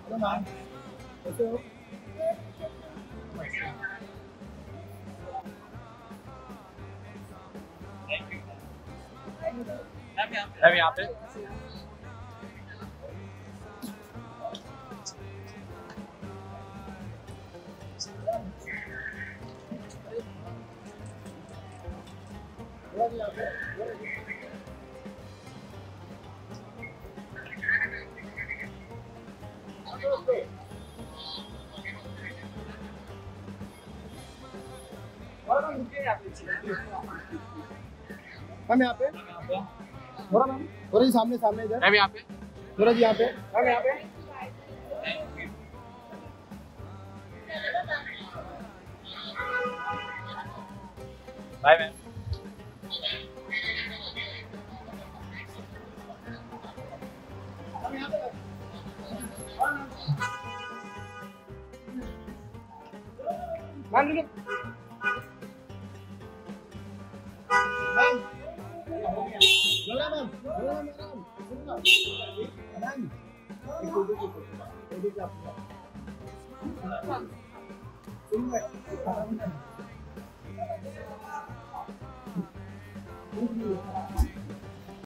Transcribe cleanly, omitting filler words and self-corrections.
Hello ma'am, कैसे हो? Ma'am यहाँ पे। मैम यहाँ पे। थोड़ा मैम, थोड़ा जी सामने सामने इधर। मैम यहाँ पे। थोड़ा जी यहाँ पे। मैम यहाँ पे। Bye ma'am. मैम मैम बोला मैम, बोला मैम, सुनना मैम, एक फोटो की फोटो की आपको सुन रहे हैं।